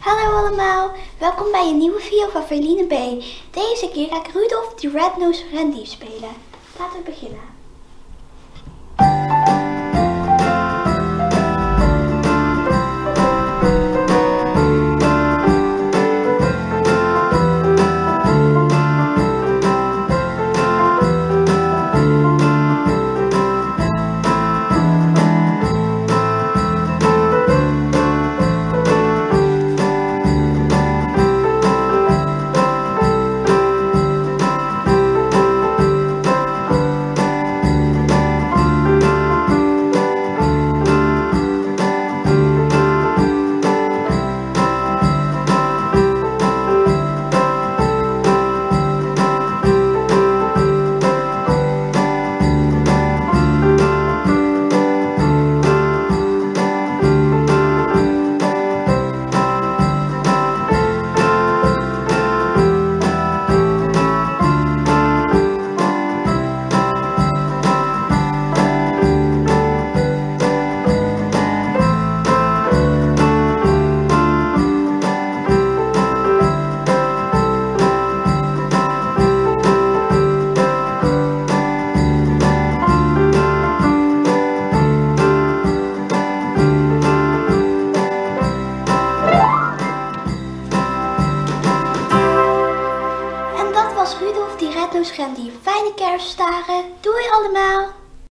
Hallo allemaal, welkom bij een nieuwe video van Feline B. Deze keer ga ik Rudolf the Red-Nosed Reindeer spelen. Laten we beginnen. Rudolf die Red-Nosed Reindeer. Fijne kerstdagen. Doei allemaal!